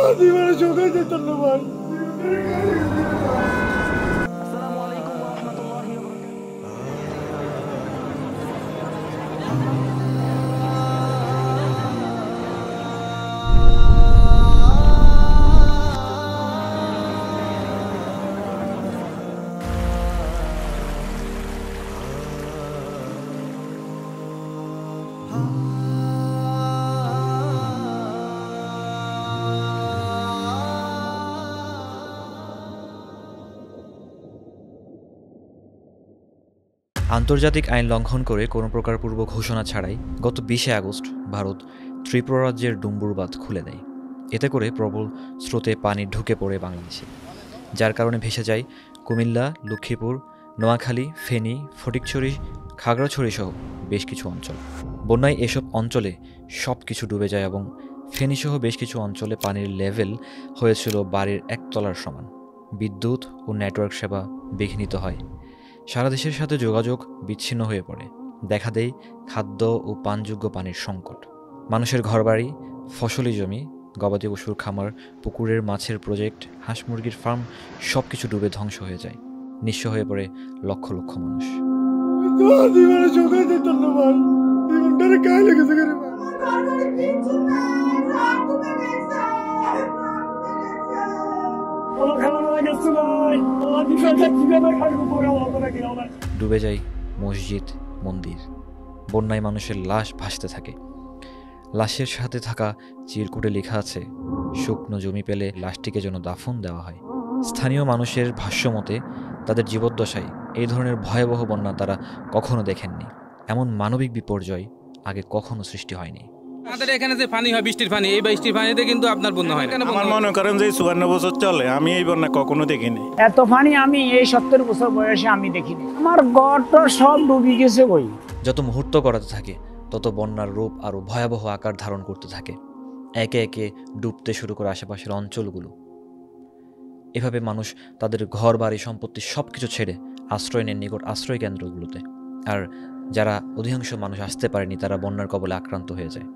জীবনে চোখে যেত না ভাই। আন্তর্জাতিক আইন লঙ্ঘন করে কোনো প্রকার পূর্ব ঘোষণা ছাড়াই গত 20শে আগস্ট ভারত ত্রিপুরা রাজ্যের ডুম্বুর বাঁধ খুলে দেয়। এতে করে প্রবল স্রোতে পানি ঢুকে পড়ে বাংলাদেশে, যার কারণে ভেসে যায় কুমিল্লা, লক্ষ্মীপুর, নোয়াখালী, ফেনী, ফটিকছড়ি, খাগড়াছড়ি সহ বেশ কিছু অঞ্চল। বন্যায় এসব অঞ্চলে সব কিছু ডুবে যায় এবং ফেনীসহ বেশ কিছু অঞ্চলে পানির লেভেল হয়েছিল বাড়ির একতলার সমান। বিদ্যুৎ ও নেটওয়ার্ক সেবা বিঘ্নিত হয়। সারা দেশের সাথে যোগাযোগ বিচ্ছিন্ন হয়ে পড়ে। দেখা দেয় খাদ্য ও পানযোগ্য পানির সংকট। মানুষের ঘরবাড়ি, ফসলি জমি, গবাদি পশুর খামার, পুকুরের মাছের প্রজেক্ট, হাঁস মুরগির ফার্ম সব কিছু ডুবে ধ্বংস হয়ে যায়। নিঃস্ব হয়ে পড়ে লক্ষ লক্ষ মানুষ। জীবনে চোখে যেত না ভাই। জীবনটারে গায়ে লেগেছে রে ভাই। ডুবে যায় মসজিদ, মন্দির। বন্যায় মানুষের লাশ ভাসতে থাকে। লাশের সাথে থাকা চিরকুটে লেখা আছে, শুকনো জমি পেলে লাশটিকে যেন দাফন দেওয়া হয়। স্থানীয় মানুষের ভাষ্যমতে তাদের জীবদ্দশায় এই ধরনের ভয়াবহ বন্যা তারা কখনো দেখেননি। এমন মানবিক বিপর্যয় আগে কখনো সৃষ্টি হয়নি। আমাদের এখানে যে পানি হয়, বৃষ্টির পানি, এই বৃষ্টির পানিতে কিন্তু আপনার বন্যা হয় না। আমার মনে করেন যে 54 বছর চলে, আমি এই বন্যা কখনো দেখিনি। এত পানি আমি এই 70 বছর বয়সে আমি দেখিনি। আমার ঘরটা সব ডুবে গেছে। বই যত মুহূর্ত গড়াতে থাকে তত বন্যার রূপ আরও ভয়াবহ আকার ধারণ করতে থাকে। একে একে ডুবতে শুরু করে আশেপাশের অঞ্চলগুলো। এভাবে মানুষ তাদের ঘর বাড়ি সম্পত্তি সব কিছু ছেড়ে আশ্রয় নেন নিকট আশ্রয় কেন্দ্রগুলোতে। আর যারা অধিকাংশ মানুষ আসতে পারেনি তারা বন্যার কবলে আক্রান্ত হয়ে যায়।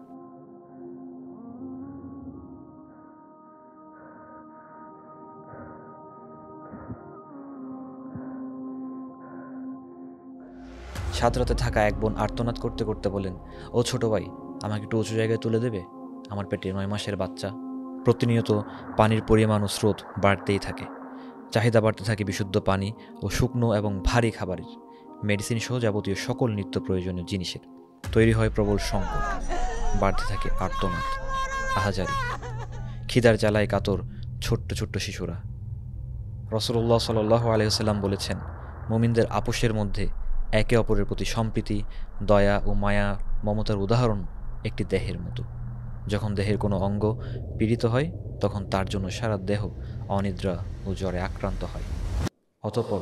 সাঁতরাতে থাকা এক বোন আর্তনাদ করতে করতে বলেন, ও ছোট ভাই, আমাকে একটু উঁচু জায়গায় তুলে দেবে? আমার পেটে 9 মাসের বাচ্চা। প্রতিনিয়ত পানির পরিমাণ ও স্রোত বাড়তেই থাকে। চাহিদা বাড়তে থাকে বিশুদ্ধ পানি ও শুকনো এবং ভারী খাবারের, মেডিসিন সহ যাবতীয় সকল নিত্য প্রয়োজনীয় জিনিসের। তৈরি হয় প্রবল সংকট। বাড়তে থাকে আর্তনাদ, আহাজারি। খিদার জ্বালায় কাতর ছোট্ট ছোট্ট শিশুরা। রাসূলুল্লাহ সাল্লাল্লাহু আলাইহি ওয়াসাল্লাম বলেছেন, মুমিনদের আপোষের মধ্যে একে অপরের প্রতি সম্প্রীতি, দয়া ও মায়া, মমতার উদাহরণ একটি দেহের মতো। যখন দেহের কোনো অঙ্গ পীড়িত হয় তখন তার জন্য সারা দেহ অনিদ্রা ও জ্বরে আক্রান্ত হয়। অতঃপর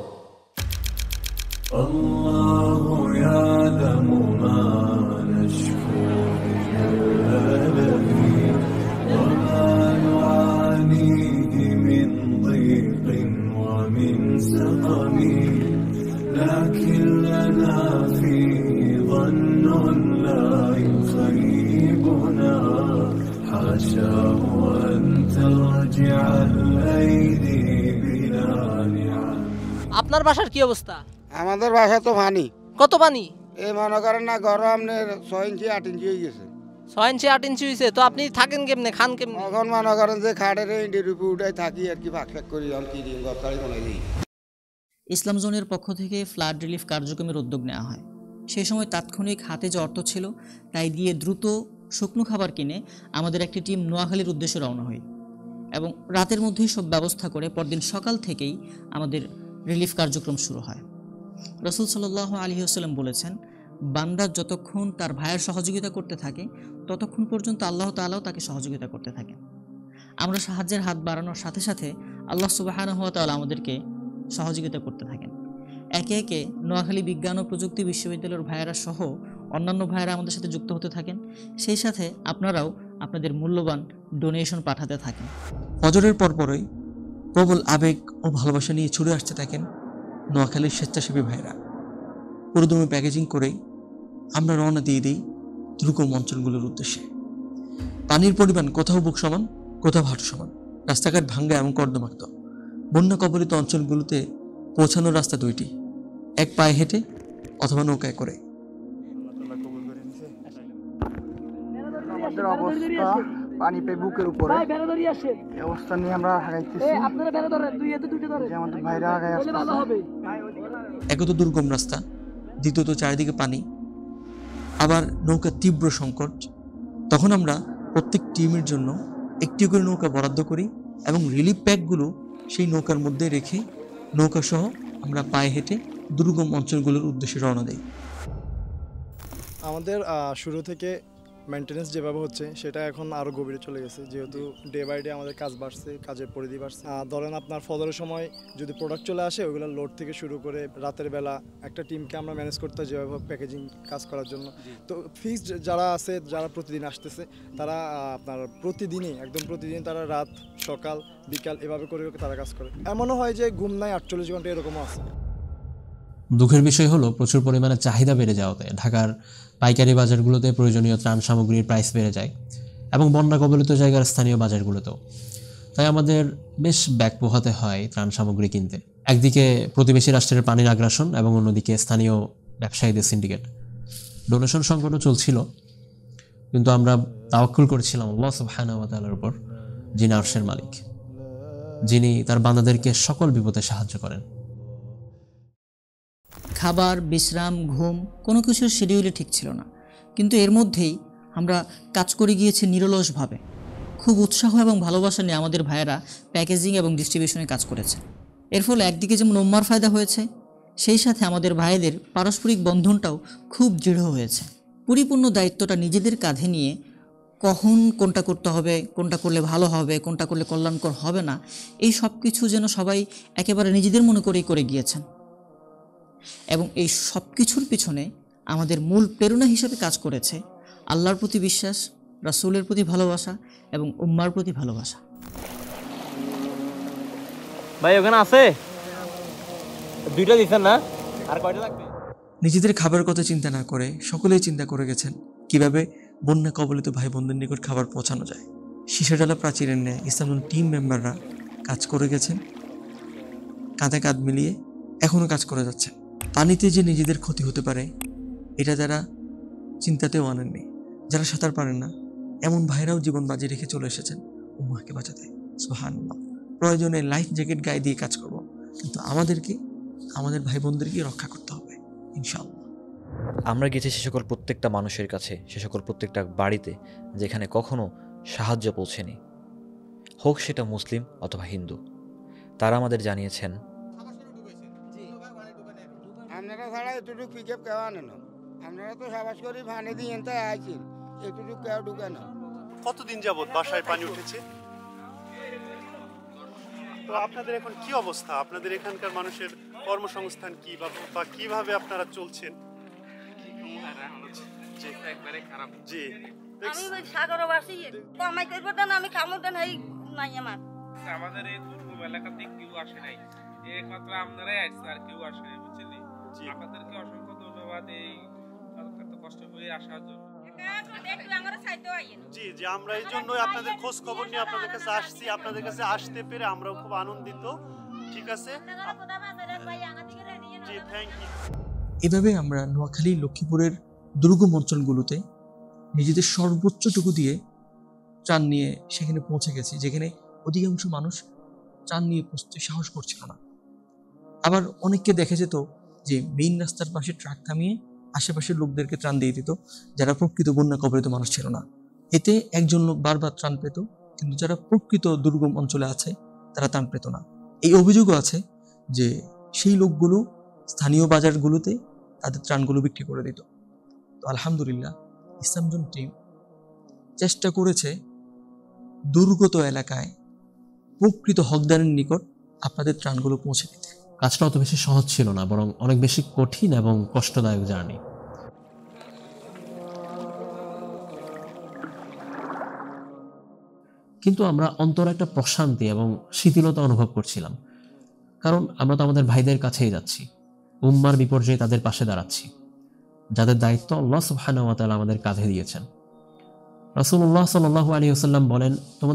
لكن لنا فيه ظن لا يخيبنا حاشاه أن ترجع الأيدي بلا نعم। আপনার বাসার কি অবস্থা? আমাদের বাসা তো পানি। কত পানি? এই মনে করেন না, গরম 6 ইঞ্চি 8 ইঞ্চি হয়ে গেছে। 6 ইঞ্চি 8 ইঞ্চি হয়েছে, তো আপনি থাকেন কেমনে, খান কেমনে? এখন মনে করেন যে খাটের ইন্ডির উপর উঠাই থাকি আর কি, ভাগ করি আর কি দিন গতাড়ি বানাই দিই। ইসলাম জোনের পক্ষ থেকে ফ্লাড রিলিফ কার্যক্রমের উদ্যোগ নেওয়া হয়। সেই সময় তাৎক্ষণিক হাতে যে অর্থ ছিল তাই দিয়ে দ্রুত শুকনো খাবার কিনে আমাদের একটি টিম নোয়াখালীর উদ্দেশ্যে রওনা হয় এবং রাতের মধ্যেই সব ব্যবস্থা করে পরদিন সকাল থেকেই আমাদের রিলিফ কার্যক্রম শুরু হয়। রাসূল সাল্লাল্লাহু আলাইহি ওয়াসাল্লাম বলেছেন, বান্দা যতক্ষণ তার ভাইয়ের সহযোগিতা করতে থাকে ততক্ষণ পর্যন্ত আল্লাহ তাআলাও তাকে সহযোগিতা করতে থাকেন। আমরা সাহায্যের হাত বাড়ানোর সাথে সাথে আল্লাহ সুবহানাহু ওয়া তাআলা আমাদেরকে সহযোগিতা করতে থাকেন। একে একে নোয়াখালী বিজ্ঞান ও প্রযুক্তি বিশ্ববিদ্যালয়ের ভাইয়েরা সহ অন্যান্য ভাইয়েরা আমাদের সাথে যুক্ত হতে থাকেন। সেই সাথে আপনারাও আপনাদের মূল্যবান ডোনেশন পাঠাতে থাকেন। ফজরের পরপরই প্রবল আবেগ ও ভালোবাসা নিয়ে ছুটে আসতে থাকেন নোয়াখালীর স্বেচ্ছাসেবী ভাইয়েরা। পুরোদমে প্যাকেজিং করেই আমরা রওনা দিয়ে দিই দুর্গম অঞ্চলগুলোর উদ্দেশ্যে। পানির পরিমাণ কোথাও বুক সমান, কোথাও হাঁটু সমান। রাস্তাঘাট ভাঙ্গা এবং কর্দমাক্ত। বন্যা কবলিত অঞ্চলগুলোতে পৌঁছানোর রাস্তা দুইটি, এক পায়ে হেঁটে অথবা নৌকায় করে। আমাদের অবস্থা পানি পেয়ে বুকের উপরে এই অবস্থা নিয়ে আমরা হারাইতেছি। আমাদের ভাইরা আগায় আসতেছে। এক তো দুর্গম রাস্তা, দ্বিতীয়ত চারিদিকে পানি, আবার নৌকার তীব্র সংকট। তখন আমরা প্রত্যেক টিমের জন্য একটি করে নৌকা বরাদ্দ করি এবং রিলিফ প্যাকগুলো সেই নৌকার মধ্যে রেখে নৌকা সহ আমরা পায়ে হেঁটে দুর্গম অঞ্চলগুলোর উদ্দেশ্যে রওনা দিই। আমাদের শুরু থেকে মেনটেন্যান্স যেভাবে হচ্ছে সেটা এখন আরও গভীরে চলে গেছে, যেহেতু ডে বাই ডে আমাদের কাজ বাড়ছে, কাজের পরিধি বাড়ছে। ধরেন আপনার ফজরের সময় যদি প্রোডাক্ট চলে আসে, ওইগুলো লোড থেকে শুরু করে রাতের বেলা একটা টিমকে আমরা ম্যানেজ করতে হয় যেভাবে প্যাকেজিং কাজ করার জন্য। তো ফিক্সড যারা আছে, যারা প্রতিদিন আসতেছে, তারা আপনার প্রতিদিনই একদম প্রতিদিন তারা রাত সকাল বিকাল এভাবে করে তারা কাজ করে। এমনও হয় যে ঘুম নাই 48 ঘন্টা, এরকমও আছে। দুঃখের বিষয় হলো প্রচুর পরিমাণে চাহিদা বেড়ে যাওয়াতে ঢাকার পাইকারি বাজারগুলোতে প্রয়োজনীয় ত্রাণ সামগ্রীর প্রাইস বেড়ে যায় এবং বন্যা কবলিত জায়গার স্থানীয় বাজারগুলোতেও। তাই আমাদের বেশ ব্যাক পোহাতে হয় ত্রাণ সামগ্রী কিনতে। একদিকে প্রতিবেশী রাষ্ট্রের পানির আগ্রাসন এবং অন্যদিকে স্থানীয় ব্যবসায়ীদের সিন্ডিকেট। ডোনেশন সংকটও চলছিল, কিন্তু আমরা তাওয়াক্কুল করেছিলাম আল্লাহ সুবহানাহু ওয়া তাআলার উপর, যিনি আরশের মালিক, যিনি তার বান্দাদেরকে সকল বিপদে সাহায্য করেন। খাবার, বিশ্রাম, ঘুম কোনো কিছুর শিডিউলই ঠিক ছিল না, কিন্তু এর মধ্যেই আমরা কাজ করে গিয়েছি নিরলসভাবে। খুব উৎসাহ এবং ভালোবাসা নিয়ে আমাদের ভাইয়েরা প্যাকেজিং এবং ডিস্ট্রিবিউশনে কাজ করেছে। এর ফলে একদিকে যেমন উম্মার ফায়দা হয়েছে, সেই সাথে আমাদের ভাইদের পারস্পরিক বন্ধনটাও খুব দৃঢ় হয়েছে। পরিপূর্ণ দায়িত্বটা নিজেদের কাঁধে নিয়ে কখন কোনটা করতে হবে, কোনটা করলে ভালো হবে, কোনটা করলে কল্যাণকর হবে না, এই সব কিছু যেন সবাই একেবারে নিজেদের মনে করেই করে গিয়েছেন। এবং এই সব কিছুর পিছনে আমাদের মূল প্রেরণা হিসেবে কাজ করেছে আল্লাহর প্রতি বিশ্বাস, রাসূলের প্রতি ভালোবাসা এবং উম্মার প্রতি ভালোবাসা। ভাই ওখানে আছে দুইটা দিছেন না, আর কয়টা লাগবে? নিজেদের খাবারের কথা চিন্তা না করে সকলেই চিন্তা করে গেছেন কিভাবে বন্যা কবলিত ভাই বোনদের নিকট খাবার পৌঁছানো যায়। সীসাডালা প্রাচীরের ন্যায় ইসলাম টিম মেম্বাররা কাজ করে গেছেন, কাঁধে কাঁধ মিলিয়ে এখনও কাজ করে যাচ্ছে। পানিতে যে নিজেদের ক্ষতি হতে পারে এটা যারা চিন্তাতেও আনেননি, যারা সাঁতার পারেন না এমন ভাইরাও জীবন বাজি রেখে চলে এসেছেন উম্মাহকে বাঁচাতে। সুবহানাল্লাহ। প্রয়োজনে লাইফ জ্যাকেট গায়ে দিয়ে কাজ করব, কিন্তু আমাদেরকে আমাদের ভাই বোনদেরকে রক্ষা করতে হবে ইনশাআল্লাহ। আমরা গেছি সে সকল প্রত্যেকটা মানুষের কাছে, সে সকল প্রত্যেকটা বাড়িতে যেখানে কখনো সাহায্য পৌঁছেনি, হোক সেটা মুসলিম অথবা হিন্দু। তারা আমাদের জানিয়েছেন, আপনারা ছাড়া এতটুকু পিক আপ কেউ আনে না, আপনারা তো সাবাস করে ভানে দিয়ে তাই আইছেন, এতটুকু কেউ ঢুকে না। কতদিন যাবত বাসায় পানি উঠেছে? তো আপনাদের এখন কি অবস্থা? আপনাদের এখানকার মানুষের কর্মসংস্থান কি বা কিভাবে আপনারা চলছেন? জি, আমি সাগরবাসী, কামাই করবো দেন, আমি খামো দেন, এই নাই আমার। আমাদের এই দুর্গম এলাকাতে কেউ আসে নাই, একমাত্র আপনারাই আসছে, আর কেউ আসে নাই, বুঝছেন? আপনাদেরকে অসংখ্য ধন্যবাদ এই এত কষ্ট করে আসার জন্য। জি জি, আমরা এই জন্যই আপনাদের খোঁজ খবর নিয়ে আপনাদের কাছে আসছি। আপনাদের কাছে আসতে পেরে আমরাও খুব আনন্দিত। ঠিক আছে, জি, থ্যাংক ইউ। এভাবে আমরা নোয়াখালী, লক্ষ্মীপুরের দুর্গম অঞ্চলগুলোতে নিজেদের সর্বোচ্চটুকু দিয়ে ত্রাণ নিয়ে সেখানে পৌঁছে গেছি, যেখানে অধিকাংশ মানুষ ত্রাণ নিয়ে পৌঁছতে সাহস করছিল না। আবার অনেককে দেখা যেত যে মেইন রাস্তার পাশে ট্রাক থামিয়ে আশেপাশের লোকদেরকে ত্রাণ দিয়ে দিত, যারা প্রকৃত বন্যা কবলিত মানুষ ছিল না। এতে একজন লোক বারবার ত্রাণ পেত, কিন্তু যারা প্রকৃত দুর্গম অঞ্চলে আছে তারা ত্রাণ পেত না। এই অভিযোগও আছে যে সেই লোকগুলো স্থানীয় বাজারগুলোতে তাদের ত্রাণগুলো বিক্রি করে দিত। তো আলহামদুলিল্লাহ, ইসলামজন টিম চেষ্টা করেছে দুর্গত এলাকায় প্রকৃত হকদারের নিকট আপনাদের ত্রাণগুলো পৌঁছে দিতে। কাজটা অত বেশি সহজ ছিল না, বরং অনেক বেশি কঠিন এবং কষ্টদায়ক জার্নি। কিন্তু আমরা অন্তরে একটা প্রশান্তি এবং শিথিলতা অনুভব করছিলাম, কারণ আমরা তো আমাদের ভাইদের কাছেই যাচ্ছি, উম্মার বিপর্যয়ে তাদের পাশে দাঁড়াচ্ছি, যাদের দায়িত্ব আল্লাহ সুবহানাহু ওয়া তাআলা আমাদের কাঁধে দিয়েছেন। রাসূলুল্লাহ সাল্লাল্লাহু আলাইহি ওয়াসাল্লাম বলেন, তোমাদের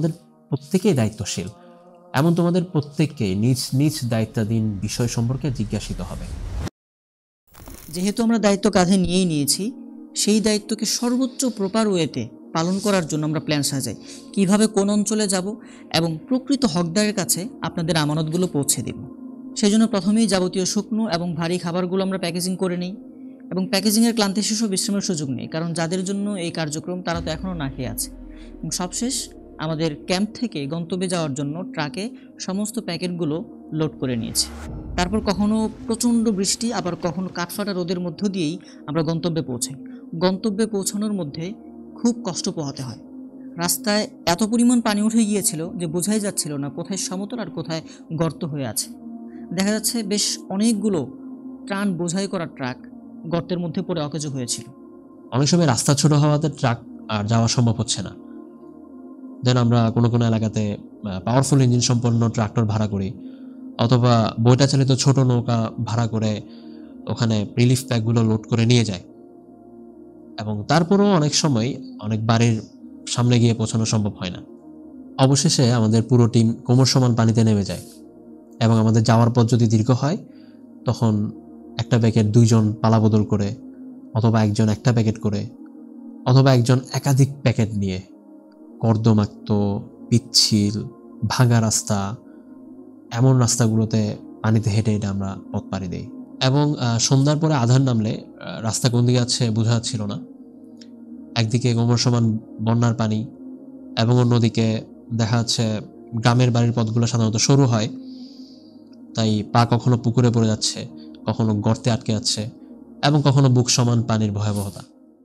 প্রত্যেকেই দায়িত্বশীল, এমন তোমাদের প্রত্যেককে নিজ নিজ দায়িত্বাধীন বিষয় সম্পর্কে জিজ্ঞাসিত হবে। যেহেতু আমরা দায়িত্ব কাঁধে নিয়েই নিয়েছি, সেই দায়িত্বকে সর্বোচ্চ প্রপার ওয়েতে পালন করার জন্য আমরা প্ল্যান সাজাই, কিভাবে কোন অঞ্চলে যাব এবং প্রকৃত হকদারের কাছে আপনাদের আমানতগুলো পৌঁছে দেব। সেই জন্য প্রথমেই যাবতীয় শুকনো এবং ভারী খাবারগুলো আমরা প্যাকেজিং করে নিই এবং প্যাকেজিংয়ের ক্লান্তি শেষ ও বিশ্রামের সুযোগ নেই, কারণ যাদের জন্য এই কার্যক্রম তারা তো এখনও না খেয়ে আছে। এবং সবশেষ আমাদের ক্যাম্প থেকে গন্তব্যে যাওয়ার জন্য ট্রাকে সমস্ত প্যাকেটগুলো লোড করে নিয়েছি। তারপর কখনো প্রচণ্ড বৃষ্টি, আবার কখনো কাঠফাটা রোদের মধ্য দিয়েই আমরা গন্তব্যে পৌঁছাই। গন্তব্যে পৌঁছানোর মধ্যে খুব কষ্ট পোহাতে হয়। রাস্তায় এত পরিমাণ পানি উঠে গিয়েছিল যে বোঝাই যাচ্ছিল না কোথায় সমতল আর কোথায় গর্ত হয়ে আছে। দেখা যাচ্ছে বেশ অনেকগুলো ত্রাণ বোঝাই করা ট্রাক গর্তের মধ্যে পড়ে অকেজো হয়েছিল। অনেক সময় রাস্তা ছোট হওয়াতে ট্রাক আর যাওয়া সম্ভব হচ্ছে না, দেন আমরা কোনো কোনো এলাকাতে পাওয়ারফুল ইঞ্জিন সম্পন্ন ট্রাক্টর ভাড়া করি, অথবা বইটা চালিত ছোট নৌকা ভাড়া করে ওখানে রিলিফ প্যাকগুলো লোড করে নিয়ে যায়। এবং তারপরেও অনেক সময় অনেক বাড়ির সামনে গিয়ে পৌঁছানো সম্ভব হয় না। অবশেষে আমাদের পুরো টিম কোমর সমান পানিতে নেমে যায় এবং আমাদের যাওয়ার পথ যদি দীর্ঘ হয় তখন একটা প্যাকেট দুইজন পালা বদল করে, অথবা একজন একটা প্যাকেট করে, অথবা একজন একাধিক প্যাকেট নিয়ে কর্দমাক্ত, পিচ্ছিল, ভাঙা রাস্তা, এমন রাস্তাগুলোতে পানিতে হেঁটে হেঁটে আমরা পথ পাড়ি দিই। এবং সন্ধ্যার পরে আধার নামলে রাস্তা কোন দিকে যাচ্ছে বোঝা যাচ্ছিল না। একদিকে কোমর সমান বন্যার পানি এবং অন্যদিকে দেখা যাচ্ছে গ্রামের বাড়ির পথগুলো সাধারণত সরু হয়, তাই পা কখনো পুকুরে পড়ে যাচ্ছে, কখনো গর্তে আটকে যাচ্ছে এবং কখনো বুক সমান পানির ভয়াবহতা।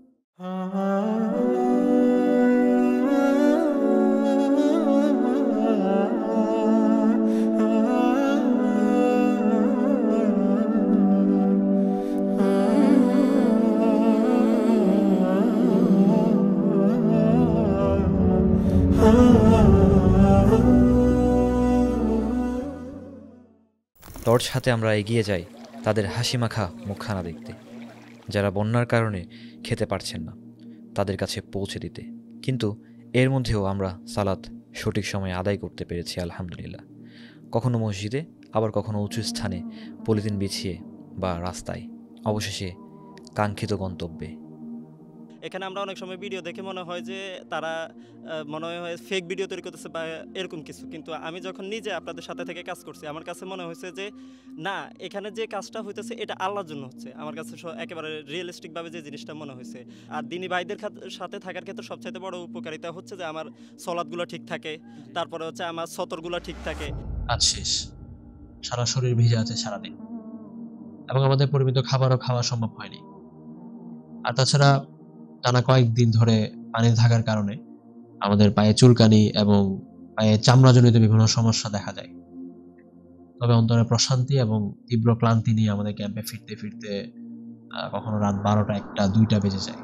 টর্চ হাতে আমরা এগিয়ে যাই তাদের হাসিমাখা মুখখানা দেখতে, যারা বন্যার কারণে খেতে পারছেন না তাদের কাছে পৌঁছে দিতে। কিন্তু এর মধ্যেও আমরা সালাত সঠিক সময়ে আদায় করতে পেরেছি আলহামদুলিল্লাহ। কখনো মসজিদে, আবার কখনো উঁচু স্থানে পলিথিন বিছিয়ে বা রাস্তায়, অবশেষে কাঙ্ক্ষিত গন্তব্যে। এখানে আমরা অনেক সময় ভিডিও দেখে মনে হয় যে তারা মনে হয় ফেক ভিডিও তৈরি করতেছে বা এরকম কিছু, কিন্তু আমি যখন নিজে আপনাদের সাথে থেকে কাজ করছি আমার কাছে মনে হয়েছে যে না, এখানে যে কাজটা হইতেছে এটা আল্লাহর জন্য হচ্ছে। আমার কাছে একেবারে রিয়েলিস্টিকভাবে যে জিনিসটা মনে হয়েছে। আর দিনী ভাইদের সাথে থাকার ক্ষেত্রে সবচাইতে বড় উপকারিতা হচ্ছে যে আমার সলাদগুলো ঠিক থাকে, তারপরে হচ্ছে আমার সতরগুলো ঠিক থাকে। কাজ শেষ, সারা শরীর ভিজে আছে সারাদিন এবং আমাদের পরিমিত খাবারও খাওয়া সম্ভব হয়নি। আর তাছাড়া টানা কয়েকদিন ধরে পানি থাকার কারণে আমাদের পায়ে চুলকানি এবং পায়ে চামড়াজনিত বিভিন্ন সমস্যা দেখা যায়। তবে অন্তরে প্রশান্তি এবং তীব্র ক্লান্তি নিয়ে আমাদের ক্যাম্পে ফিরতে ফিরতে কখনো রাত 12টা, 1টা, 2টা বেজে যায়।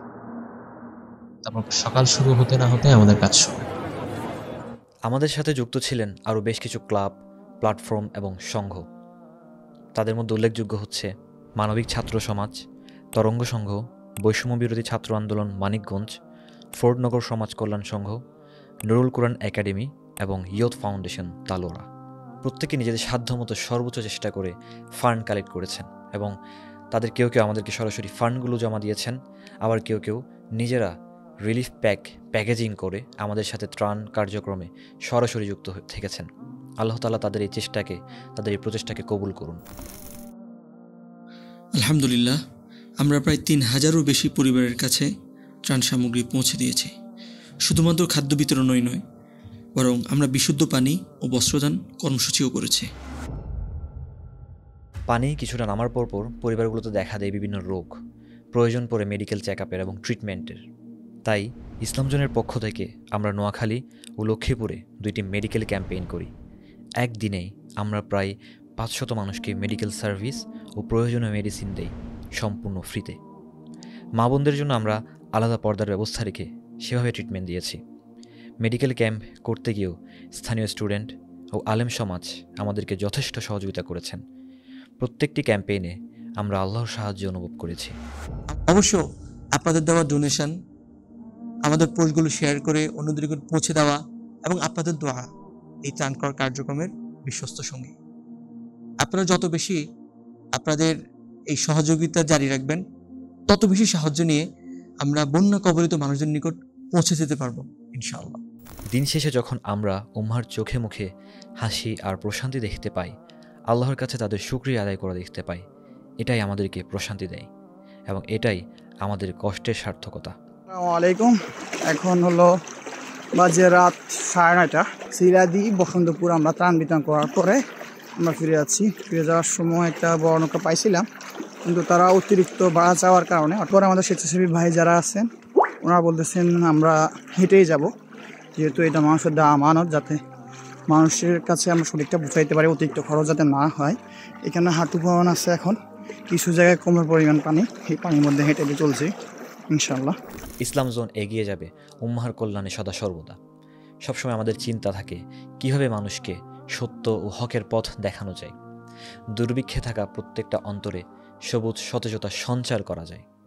তারপর সকাল শুরু হতে না হতে আমাদের কাজ শুরু। আমাদের সাথে যুক্ত ছিলেন আরও বেশ কিছু ক্লাব, প্ল্যাটফর্ম এবং সংঘ। তাদের মধ্যে উল্লেখযোগ্য হচ্ছে মানবিক ছাত্র সমাজ, তরঙ্গ সংঘ, বৈষম্য বিরোধী ছাত্র আন্দোলন মানিকগঞ্জ, ফোর্ডনগর সমাজ কল্যাণ সংঘ, নুরুল কুরআন একাডেমি এবং ইয়ুথ ফাউন্ডেশন তালোড়া। প্রত্যেকে নিজেদের সাধ্যমতো সর্বোচ্চ চেষ্টা করে ফান্ড কালেক্ট করেছেন এবং তাদের কেউ কেউ আমাদেরকে সরাসরি ফান্ডগুলো জমা দিয়েছেন, আবার কেউ কেউ নিজেরা রিলিফ প্যাকেজিং করে আমাদের সাথে ত্রাণ কার্যক্রমে সরাসরি যুক্ত থেকেছেন। আল্লাহ তাআলা তাদের এই চেষ্টাকে, তাদের এই প্রচেষ্টাকে কবুল করুন। আলহামদুলিল্লাহ, আমরা প্রায় 3000-এরও বেশি পরিবারের কাছে ত্রাণ সামগ্রী পৌঁছে দিয়েছি। শুধুমাত্র খাদ্য বিতরণই নয়, বরং আমরা বিশুদ্ধ পানি ও বস্ত্রদান কর্মসূচিও করেছি। পানি কিছুটা নামার পরপর পরিবারগুলোতে দেখা দেয় বিভিন্ন রোগ, প্রয়োজন পড়ে মেডিকেল চেকআপের এবং ট্রিটমেন্টের। তাই ইসলামজনের পক্ষ থেকে আমরা নোয়াখালী ও লক্ষ্মীপুরে 2টি মেডিকেল ক্যাম্পেইন করি। একদিনেই আমরা প্রায় 500 মানুষকে মেডিকেল সার্ভিস ও প্রয়োজনীয় মেডিসিন দেই সম্পূর্ণ ফ্রিতে। মা বোনদের জন্য আমরা আলাদা পর্দার ব্যবস্থা রেখে সেভাবে ট্রিটমেন্ট দিয়েছি। মেডিকেল ক্যাম্প করতে গিয়েও স্থানীয় স্টুডেন্ট ও আলেম সমাজ আমাদেরকে যথেষ্ট সহযোগিতা করেছেন। প্রত্যেকটি ক্যাম্পেইনে আমরা আল্লাহর সাহায্য অনুভব করেছি। অবশ্য আপনাদের দেওয়া ডোনেশন, আমাদের পোস্টগুলো শেয়ার করে অন্যদের পৌঁছে দেওয়া এবং আপনাদের দোয়া এই ত্রাণ করার কার্যক্রমের বিশ্বস্ত সঙ্গী। আপনারা যত বেশি আপনাদের এই সহযোগিতা জারি রাখবেন, তত বেশি সাহায্য নিয়ে আমরা বন্যা কবলিত মানুষদের নিকট পৌঁছে যেতে পারবো ইনশাআল্লাহ। দিন শেষে যখন আমরা উম্মার চোখে মুখে হাসি আর প্রশান্তি দেখতে পাই, আল্লাহর কাছে তাদের শুকরিয়া আদায় করা দেখতে পাই, এটাই আমাদেরকে প্রশান্তি দেয় এবং এটাই আমাদের কষ্টের সার্থকতা। আসসালামু আলাইকুম। এখন হলো বাজে রাত 9:30। সিরাদি বসন্তপুর আমরা ত্রাণ বিতরণ করার পরে আমরা ফিরে যাচ্ছি। ফিরে যাওয়ার সময় একটা বড় নৌকা পাইছিলাম, কিন্তু তারা অতিরিক্ত ভাড়া চাওয়ার কারণে পরে আমাদের স্বেচ্ছাসেবী ভাই যারা আছেন ওনারা বলতেছেন আমরা হেঁটেই যাব, যেহেতু এটা মানুষের দেওয়া আমানত, যাতে মানুষের কাছে আমরা সঠিকটা বুঝাইতে পারি, অতিরিক্ত খরচ যাতে না হয়। এখানে হাঁটু পরিমাণ আছে, এখন কিছু জায়গায় কমের পরিমাণ পানি, এই পানির মধ্যে হেঁটে চলছি ইনশাল্লাহ। ইসলাম জোন এগিয়ে যাবে উম্মাহর কল্যাণে সদা সর্বদা। সবসময় আমাদের চিন্তা থাকে কিভাবে মানুষকে সত্য ও হকের পথ দেখানো যায়, দুর্ভিক্ষে থাকা প্রত্যেকটা অন্তরে সবুজ সতেজতা সঞ্চার করা যায়।